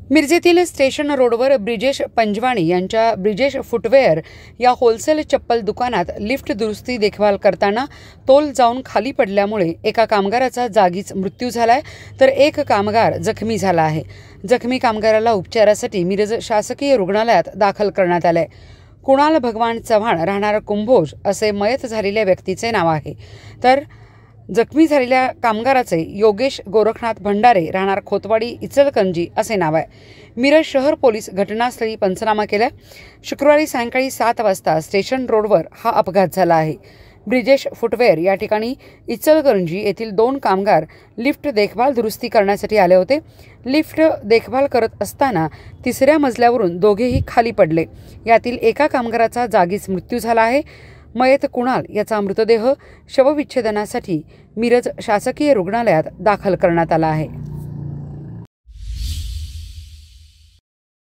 मिरजेतील स्टेशन रोडवर ब्रिजेश पंजवाणी यांच्या ब्रिजेश फुटवेअर या होलसेल चप्पल दुकानात लिफ्ट दुरुस्ती देखभाल करताना तोल जाऊन खाली पडल्यामुळे एका कामगाराचा जागीच मृत्यू झालाय, तर एक कामगार जखमी झाला आहे. जखमी कामगाराला उपचारासाठी मिरज शासकीय रुग्णालयात दाखल करण्यात आलंय. कुणाल भगवान चव्हाण राहणार कुंभोज असे मयत झालेल्या व्यक्तीचे नाव आहे. तर जखमी झालेल्या कामगाराचे योगेश गोरखनाथ भंडारे राहणार खोतवाडी इचलकरंजी असे नाव आहे. मिरज शहर पोलीस घटनास्थळी पंचनामा केलाय. शुक्रवारी सायंकाळी 7 वाजता स्टेशन रोडवर हा अपघात झाला आहे. ब्रिजेश फुटवेअर या ठिकाणी इचलकरंजी येथील 2 कामगार लिफ्ट देखभाल दुरुस्ती करण्यासाठी आले होते. लिफ्ट देखभाल करत असताना 3ऱ्या मजल्यावरून दोघेही खाली पडले. यातील एका कामगाराचा जागीच मृत्यू झाला आहे. मयत कुणाल याचा मृतदेह शवविच्छेदनासाठी मिरज शासकीय रुग्णालयात दाखल करण्यात आला आहे.